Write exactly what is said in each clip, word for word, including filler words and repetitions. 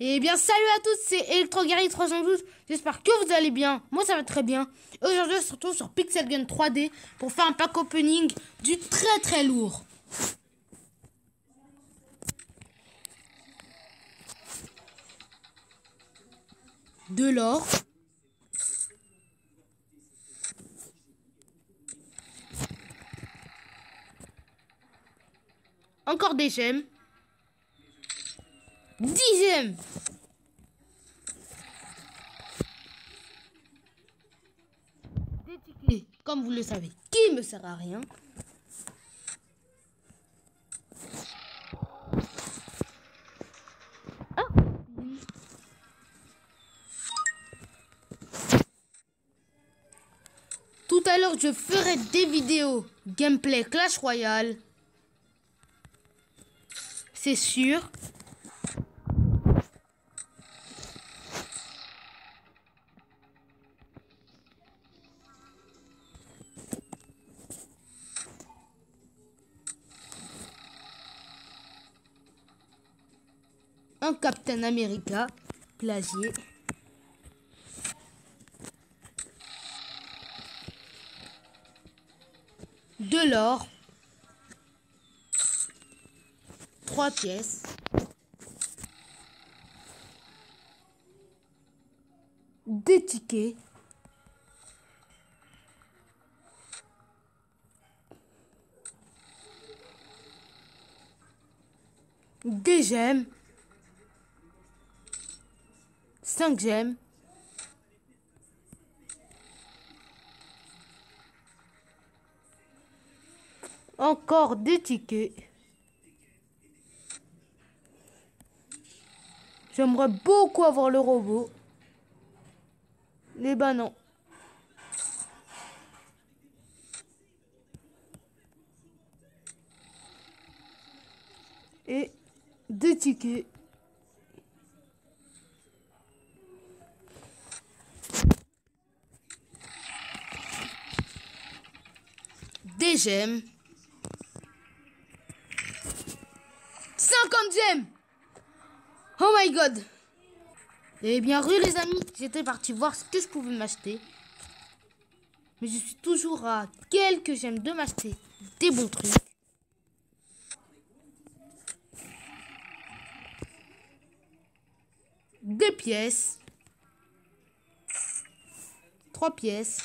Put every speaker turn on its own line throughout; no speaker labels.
Eh bien, salut à tous, c'est ElectroGuerrier trois cent douze. J'espère que vous allez bien. Moi, ça va très bien. Aujourd'hui, on se retrouve sur Pixel Gun trois D pour faire un pack opening du très très lourd. De l'or. Encore des gemmes. dix gemmes. Des tickets, comme vous le savez, qui me sert à rien. Ah. Tout à l'heure, je ferai des vidéos gameplay Clash Royale. C'est sûr. Un Captain America glacier. De l'or. Trois pièces. Des tickets. Des gemmes. Cinq gemmes. Encore des tickets. J'aimerais beaucoup avoir le robot. Mais ben non. Et des tickets. Des gemmes. cinquante gemmes. Oh my god. Eh bien, rue les amis, j'étais parti voir ce que je pouvais m'acheter. Mais je suis toujours à quelques gemmes de m'acheter des bons trucs. Des pièces. Trois pièces.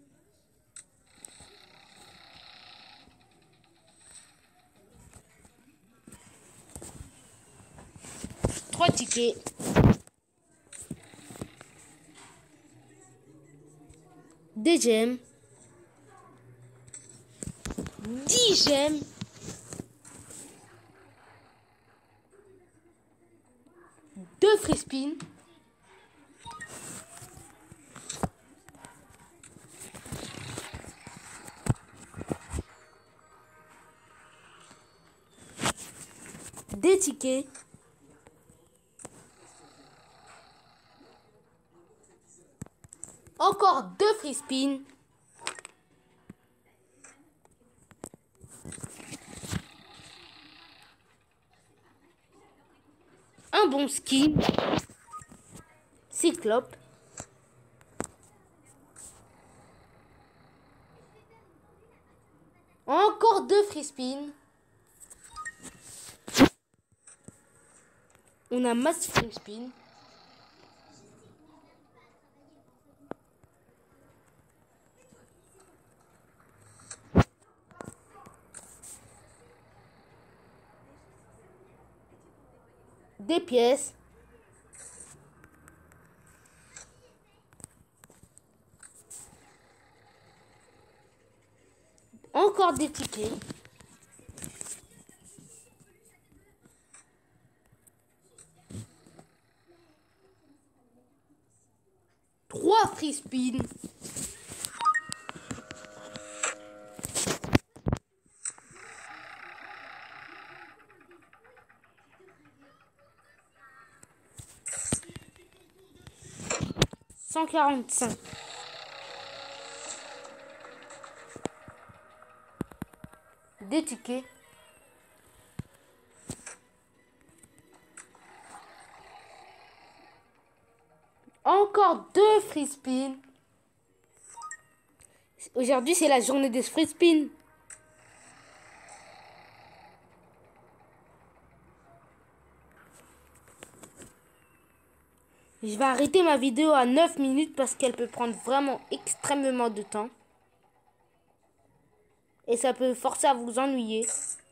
Trois tickets. Des gemmes. dix gemmes. Deux free spins. Des tickets. Encore deux free spins. Un bon skin. Cyclope. Encore deux free spins. On a masse free spin. Des pièces. Encore des tickets. Trois free spins. cent quarante-cinq. Des tickets. Encore deux free spin. Aujourd'hui, c'est la journée des free spin. Je vais arrêter ma vidéo à neuf minutes parce qu'elle peut prendre vraiment extrêmement de temps. Et ça peut forcer à vous ennuyer.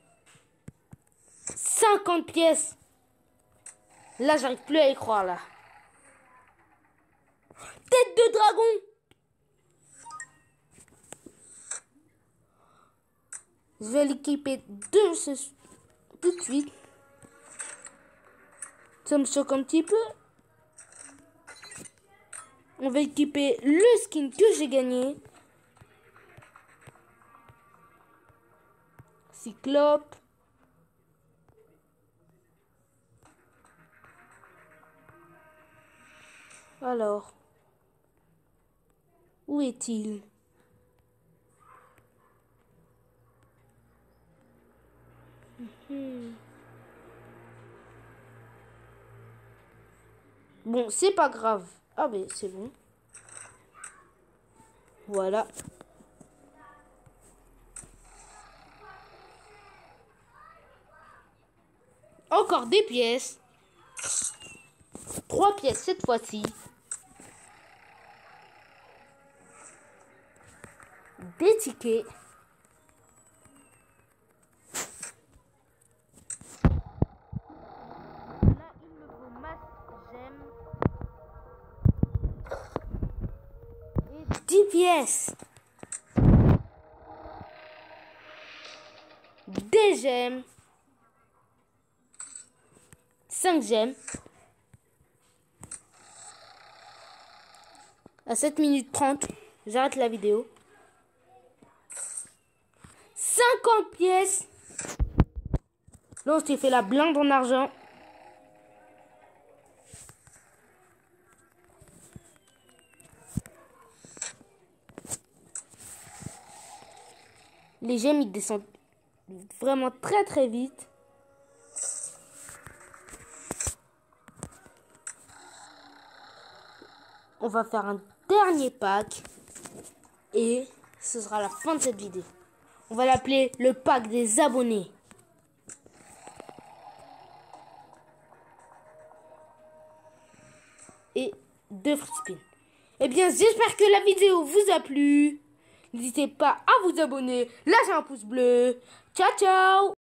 cinquante pièces. Là, j'arrive plus à y croire, là. Tête de dragon. Je vais l'équiper de ce... tout de suite. Ça me choque un petit peu. On va équiper le skin que j'ai gagné. Cyclope. Alors, où est-il? Mmh. Bon, c'est pas grave. Ah ben, c'est bon. Voilà. Encore des pièces. Trois pièces cette fois-ci. Des tickets. Là, il me faut masse j'aime. Et dix pièces. Des gemmes. cinq gemmes. À sept minutes trente, j'arrête la vidéo. cinquante pièces. Là, on s'est fait la blinde en argent. Les gemmes, ils descendent vraiment très très vite. On va faire un dernier pack. Et ce sera la fin de cette vidéo. On va l'appeler le pack des abonnés. Et deux free spins. Eh bien, j'espère que la vidéo vous a plu. N'hésitez pas à vous abonner, lâcher un pouce bleu. Ciao, ciao!